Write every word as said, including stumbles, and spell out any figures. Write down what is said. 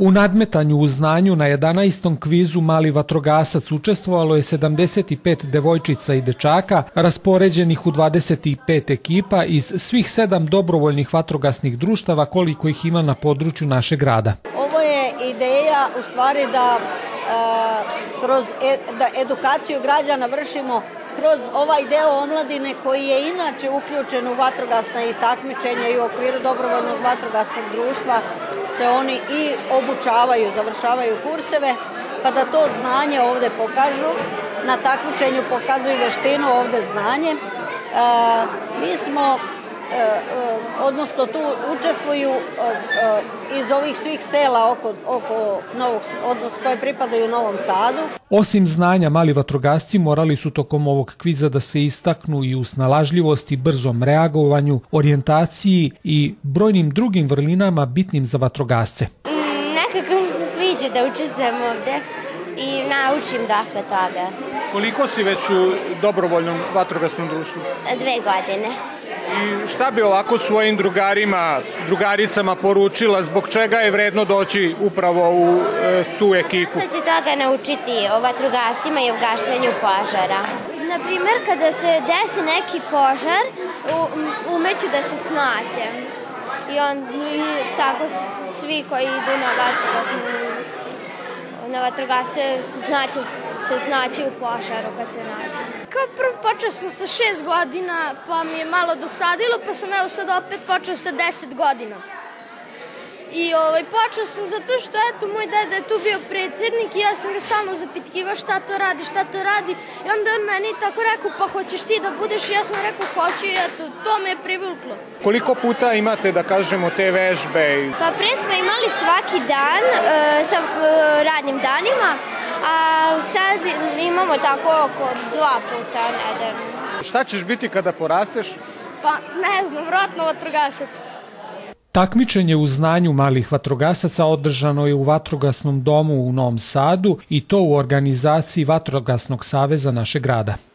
U nadmetanju u znanju na jedanaestom kvizu Mali vatrogasac učestvovalo je sedamdeset pet devojčica i dečaka, raspoređenih u dvadeset pet ekipa iz svih sedam dobrovoljnih vatrogasnih društava koliko ih ima na području našeg grada. Ovo je ideja u stvari da kroz edukaciju građana vršimo kroz ovaj deo omladine koji je inače uključen u vatrogasna i takmičenja i u okviru dobrovoljnog vatrogasnog društva se oni i obučavaju, završavaju kurseve, pa da to znanje ovde pokažu, na takmičenju pokazuju veštinu, ovde znanje. Mi smo, odnosno tu učestvuju iz ovih svih sela oko, oko Novog, odnosno koje pripadaju Novom Sadu. Osim znanja, mali vatrogasci morali su tokom ovog kviza da se istaknu i u snalažljivosti, brzom reagovanju, orijentaciji i brojnim drugim vrlinama bitnim za vatrogasce. Nekako mi se sviđa da učestvujem ovde i naučim dosta toga. Koliko si već u dobrovoljnom vatrogasnom društvu? Dve godine. I šta bi ovako svojim drugarima, drugaricama poručila, zbog čega je vredno doći upravo u e, tu ekipu? Da će toga naučiti o vatrogascima i o gašenju požara. Naprimer, kada se desi neki požar, umeću da se snađe. I, on, i tako svi koji idu na vatrogasnu na vatrogasce znači se znači u požaru kad se nađe. Kao prvo počeo sam sa šest godina, pa mi je malo dosadilo, pa sam evo sad opet počeo sa deset godina. I ovaj, počeo sam zato što eto, moj deda je tu bio predsjednik i ja sam ga stalno zapitkivao šta to radi, šta to radi. I onda on meni tako rekao, pa hoćeš ti da budeš? I ja sam rekao, hoću i eto, to me je privuklo. Koliko puta imate, da kažemo, te vežbe? Pa pre smo imali svaki dan e, sa e, radnim danima, a sad imamo tako oko dva puta nedeljno. Šta ćeš biti kada porasteš? Pa ne znam, vjerojatno vatrogasac. Takmičenje u znanju malih vatrogasaca održano je u Vatrogasnom domu u Novom Sadu i to u organizaciji Vatrogasnog saveza našeg grada.